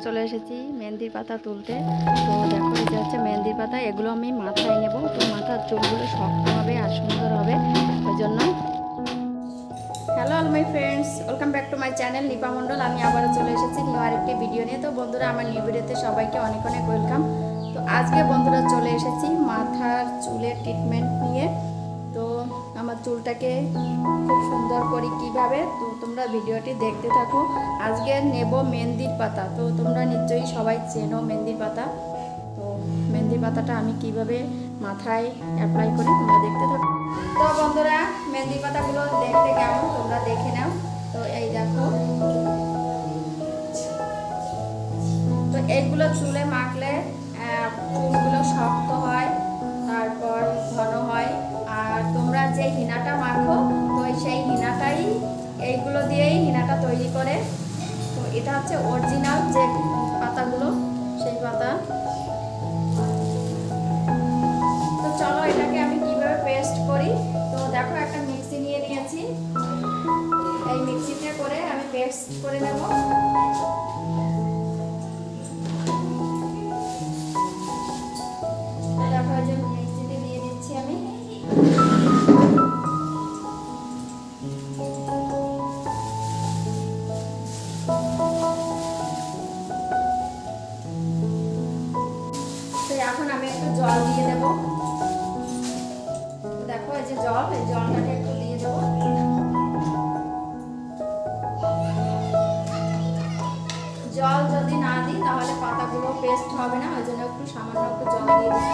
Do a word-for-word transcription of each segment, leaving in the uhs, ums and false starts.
চলে এসেছি মেহেন্দির পাতা তুলতে। তো দেখো এই যে হচ্ছে মেহেন্দির পাতা, এগুলো আমি মাথায় নেব। তো মাথার চুলগুলো শক্ত হবে আর সুন্দর হবে, ওই জন্য। Hello all my friends, welcome back to my channel Nipa Mondal. আমি আবারও চলে এসেছি নিউ আরেকটি ভিডিও নিয়ে। তো বন্ধুরা, আমার নিউ ভিডিওতে সবাইকে অনেক অনেক ওয়েলকাম। তো আজকে বন্ধুরা চলে এসেছি মাথার চুলের ট্রিটমেন্ট নিয়ে। তো আমার চুলটাকে খুব সুন্দর করি কিভাবে, তো তোমরা ভিডিওটি দেখতে থাকো। আজকে নেব মেহেন্দির পাতা। তো তোমরা নিশ্চয়ই সবাই চেনো মেহেন্দির পাতা। তো মেহেন্দির পাতাটা আমি কিভাবে মাথায় অ্যাপ্লাই করি তোমরা দেখতে থাকো। তো বন্ধুরা, মেহেন্দির পাতাগুলো দেখতে কেমন তোমরা দেখে নাও। তো এই দেখো, তো এইগুলো চুলে মাখলে চুলগুলো শক্ত হয়, তারপর ঘন হয়। আর তোমরা যে হিনাটা মাখো, তো সেই হিনাটাই এইগুলো দিয়েই হিনাটা তৈরি করে। তো এটা হচ্ছে অরিজিনাল যে পাতাগুলো, সেই পাতা। তো চলো এটাকে আমি কিভাবে পেস্ট করি। তো দেখো, একটা মিক্সি নিয়ে নিয়েছি। এই মিক্সিতে করে আমি পেস্ট করে নেব। দেখো, এই যে মিক্সিতে দিয়ে দিচ্ছি আমি। তো এখন আমি একটু জল দিয়ে দেব। দেখো এই যে জল, এই জলটাকে একটু দিয়ে দেবো। জল যদি না দিই তাহলে পাতাগুলো পেস্ট হবে না, ওই জন্য একটু সামান্য একটু জল দিয়ে দিচ্ছি।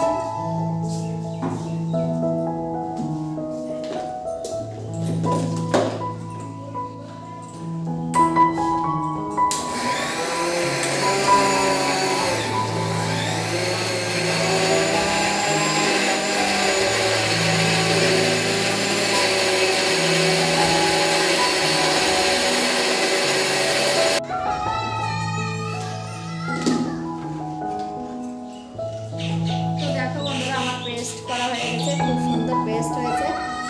করা হয়ে গেছে, খুব সুন্দর পেস্ট হয়েছে।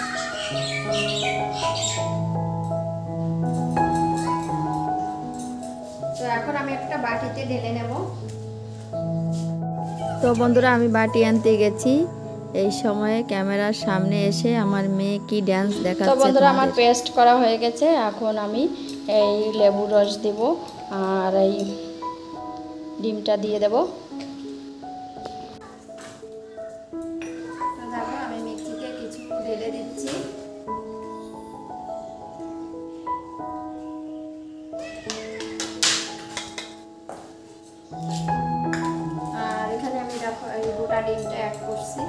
তো এখন আমি একটা বাটিতে ঢেলে নেব। তো বন্ধুরা, আমি বাটি আনতে গেছি, এই সময়ে ক্যামেরার সামনে এসে আমার মেয়ে কি ডান্স দেখাচ্ছে। তো বন্ধুরা, আমার পেস্ট করা হয়ে গেছে। এখন আমি এই লেবুর রস দেব আর এই ডিমটা দিয়ে দেব। আমি মিক্সিতে কিছু ঢেলে দিচ্ছি। আর এখানে আমি দেখো এই গোটা ডিমটা অ্যাড করছি।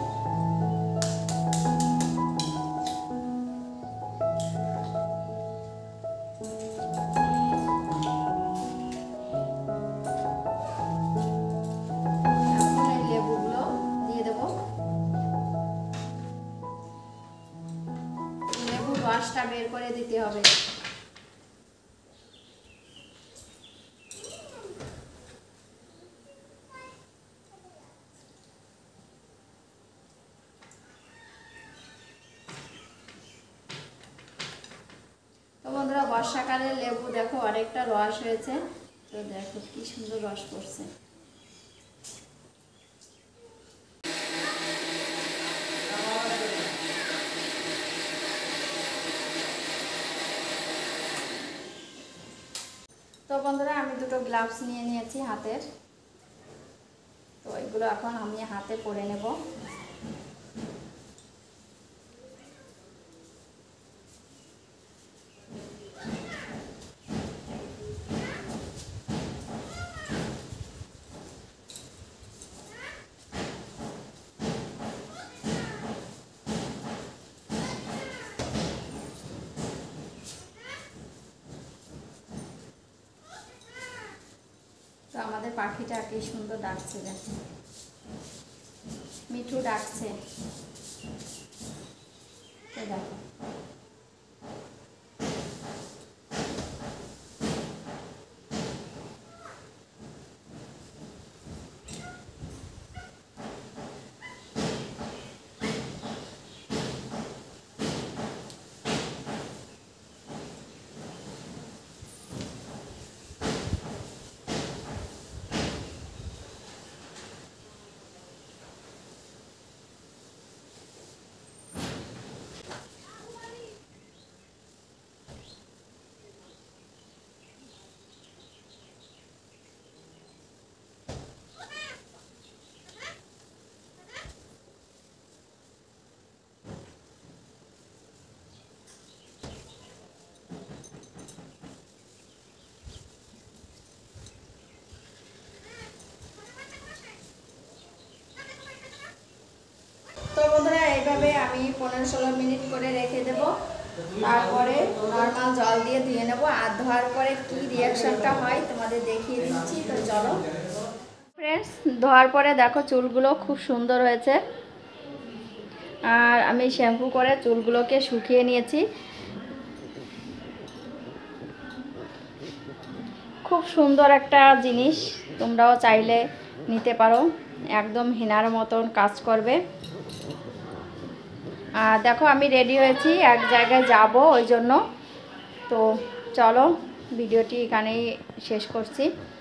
রসটা বের করে দিতে হবে। তো বন্ধুরা, বর্ষাকালের লেবু দেখো অনেকটা রস হয়েছে। তো দেখো কি সুন্দর রস পড়ছে। তো বন্ধুরা, আমি দুটো গ্লাভস নিয়ে নিয়েছি হাতের। তো এগুলো এখন আমি হাতে পরে নেব। তো আমাদের পাখিটা কি সুন্দর ডাকছে, দেখো মিঠু ডাকছে। তো দেখো, আমি পনেরো ষোলো মিনিট করে রেখে দেবো। তারপরে নর্মাল জল দিয়ে ধুয়ে নেবো। আর ধোয়ার পরে কি রিয়াকশনটা হয় তোমাদের দেখিয়ে দিচ্ছি। তো চলো ফ্রেন্ডস, ধোয়ার পরে দেখো চুলগুলো খুব সুন্দর হয়েছে। আর আমি শ্যাম্পু করে চুলগুলোকে শুকিয়ে নিয়েছি। খুব সুন্দর একটা জিনিস, তোমরাও চাইলে নিতে পারো, একদম হেনার মতন কাজ করবে। আর দেখো আমি রেডি হয়েছি, এক জায়গায় যাব ওই জন্য। তো চলো ভিডিওটি এখানেই শেষ করছি।